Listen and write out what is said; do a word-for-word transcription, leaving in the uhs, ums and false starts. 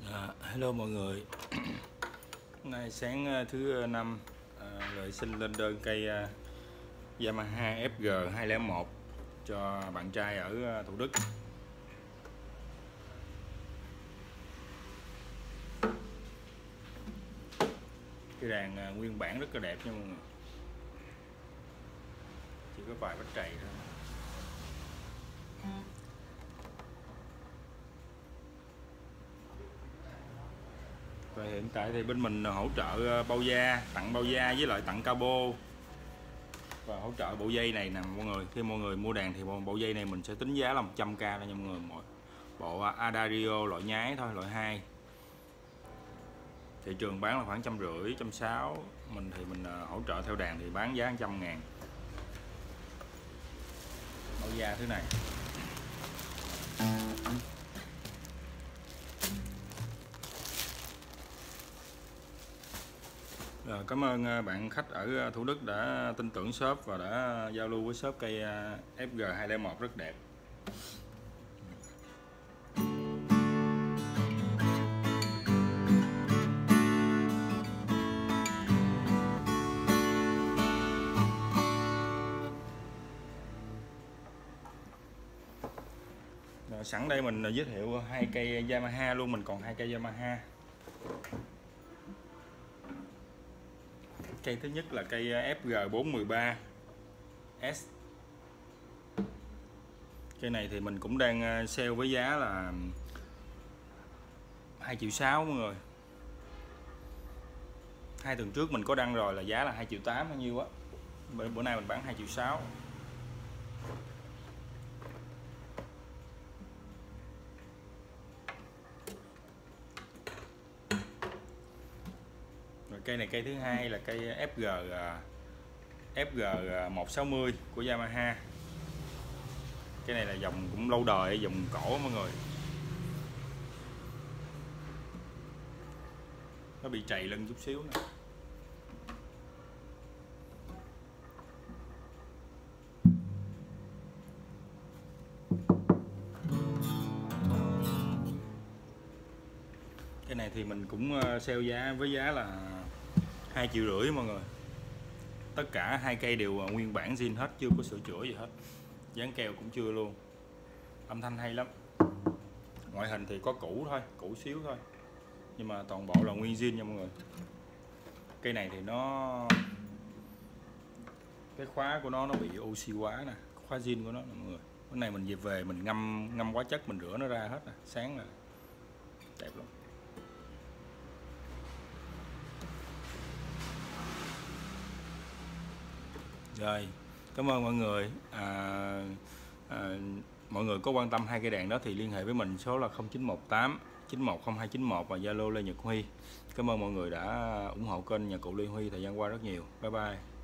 À, hello mọi người. Hôm nay sáng thứ năm, à, Lợi xin lên đơn cây à, Yamaha ép giê hai không một cho bạn trai ở Thủ Đức. Cái đàn à, nguyên bản rất là đẹp nha mọi người, chỉ có vài vết trầy thôi. Và hiện tại thì bên mình hỗ trợ bao da, tặng bao da với lại tặng cabo và hỗ trợ bộ dây này nè mọi người. Khi mọi người mua đàn thì bộ dây này mình sẽ tính giá là một trăm k thôi nha mọi người. Mỗi bộ Adagio loại nhái thôi, loại hai. Thị trường bán là khoảng trăm rưỡi, trăm sáu. Mình thì mình hỗ trợ theo đàn thì bán giá trăm ngàn. Bao da thứ này. Rồi, cảm ơn bạn khách ở Thủ Đức đã tin tưởng shop và đã giao lưu với shop cây ép giê hai không một rất đẹp. Rồi, sẵn đây mình giới thiệu hai cây Yamaha luôn, mình còn hai cây Yamaha. Cây thứ nhất là cây ép giê bốn một ba S. Cây này thì mình cũng đang sale với giá là hai triệu sáu mọi người. Hai tuần trước mình có đăng rồi là giá là hai triệu tám bao nhiêu á. Bữa nay mình bán hai triệu sáu. Rồi cây này cây thứ hai là cây ép giê ép giê một sáu không của Yamaha. Cái này là dòng cũng lâu đời, dòng cổ mọi người. Nó bị trầy lưng chút xíu nè. Cái này thì mình cũng sale giá với giá là hai triệu rưỡi mọi người. Tất cả hai cây đều nguyên bản zin hết, chưa có sửa chữa gì hết. Dán keo cũng chưa luôn. Âm thanh hay lắm. Ngoại hình thì có cũ thôi, cũ xíu thôi. Nhưng mà toàn bộ là nguyên zin nha mọi người. Cây này thì nó cái khóa của nó nó bị oxy hóa nè, khóa zin của nó nè mọi người. Cái này mình về về mình ngâm ngâm hóa chất, mình rửa nó ra hết nè, sáng là đẹp lắm. Rồi, cảm ơn mọi người. À, à, mọi người có quan tâm hai cây đàn đó thì liên hệ với mình, số là không chín một tám chín một không hai chín một và Zalo Lê Nhật Huy. Cảm ơn mọi người đã ủng hộ kênh Nhà Cụ Lê Huy thời gian qua rất nhiều. Bye bye.